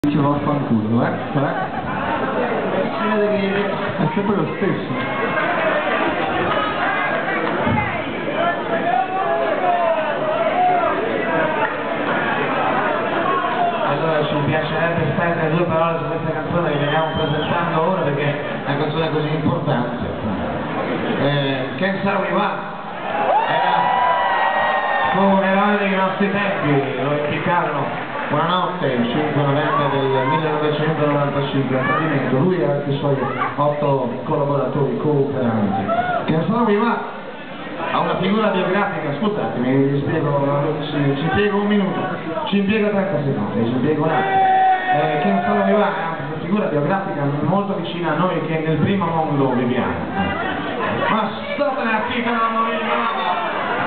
Ci vaffanculo, si vede che è sempre lo stesso. Allora ci piacerebbe spendere due parole su questa canzone che veniamo presentando ora perché è una canzone così importante. Can't Say We Want fu un eroe dei nostri tempi, lo impiccarono una notte, il 5 novembre del 1995, a tradimento, lui e anche i suoi 8 collaboratori cooperanti. Can't Say We Want ha una figura biografica, scusatemi, vi spiego, ci impiego un minuto, ci impiego 30 secondi, ci impiego un attimo. Can't Say We Want è una figura biografica molto vicina a noi che nel primo mondo viviamo. Ma state la fica da morire!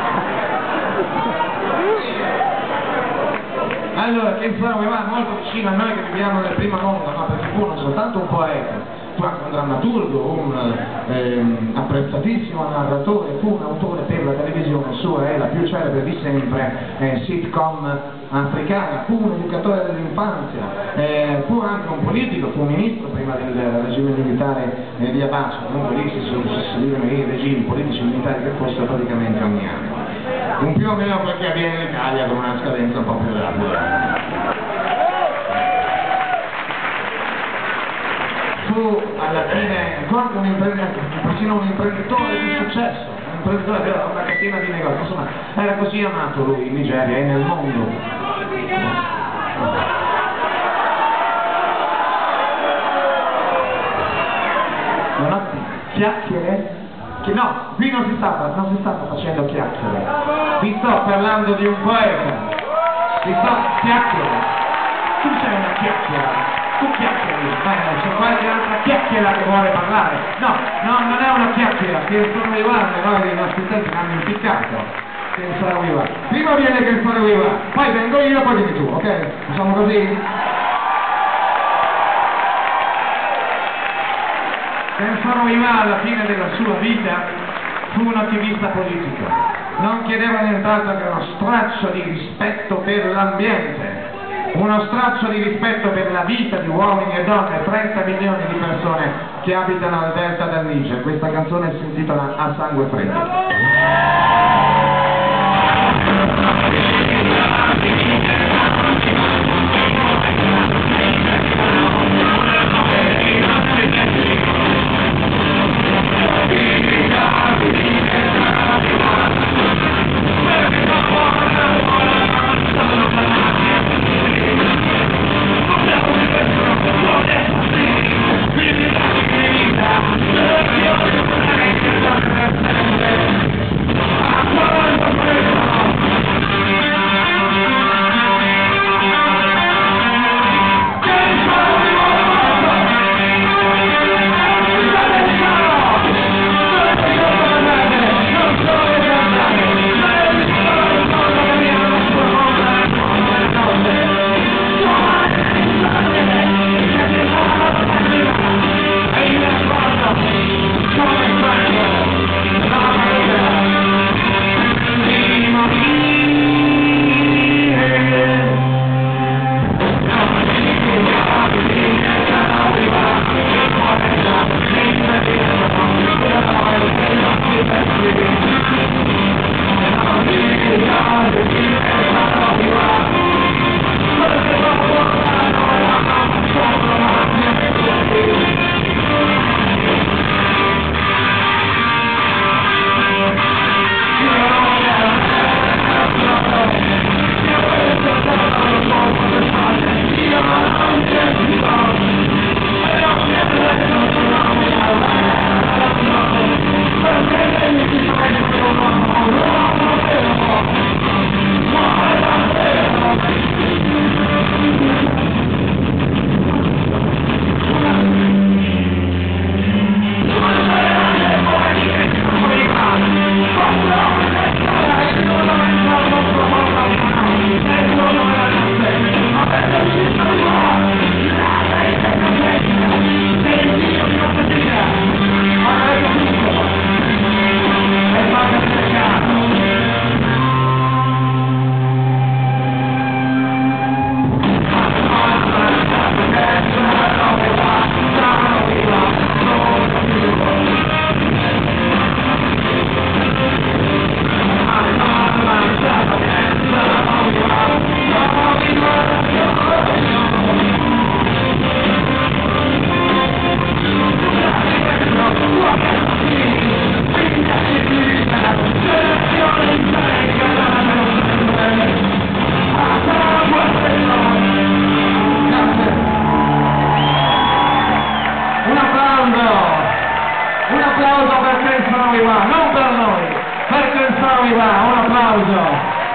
Allora, Can't Say We Want è molto vicino a noi che viviamo nel primo mondo, ma perché fu non soltanto un poeta, fu anche un drammaturgo, un apprezzatissimo narratore, fu un autore per la televisione, sua è la più celebre di sempre, sitcom africana, fu un educatore dell'infanzia, fu anche un politico, fu ministro prima del regime militare di Abacha, comunque lì si susseguivano i regimi politici e militari che fossero praticamente ogni anno. Un più o meno quel che avviene in Italia con una scadenza un po' più rapida. Fu alla fine ancora persino un imprenditore di successo, un imprenditore aveva una catena di negozi, insomma era così amato lui in Nigeria e nel mondo. Non ho chiacchiere? No, qui non si sta facendo chiacchiere, vi sto parlando di un poeta, chiacchiere, tu sei una chiacchiera, tu chiacchieri, c'è qualche altra chiacchiera che vuole parlare, no, non è una chiacchiera, che sono arrivati, noi dei nostri tempi l'hanno impiccato, Can't Say We Want, prima viene Can't Say We Want, poi vengo io, poi vieni tu, ok? Facciamo così? Can't Say We Want alla fine della sua vita fu un attivista politico, non chiedeva nient'altro che uno straccio di rispetto per l'ambiente, uno straccio di rispetto per la vita di uomini e donne, 30 milioni di persone che abitano al delta del Niger. Questa canzone si intitola A Sangue Freddo.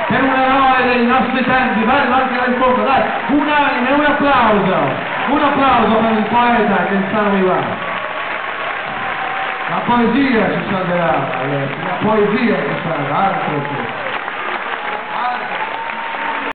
per un eroe dei nostri tempi, bello anche nel fondo, dai, unanime, un applauso per il poeta che se ne va. La poesia ci salverà, ragazzi, la poesia ci salverà, altro che.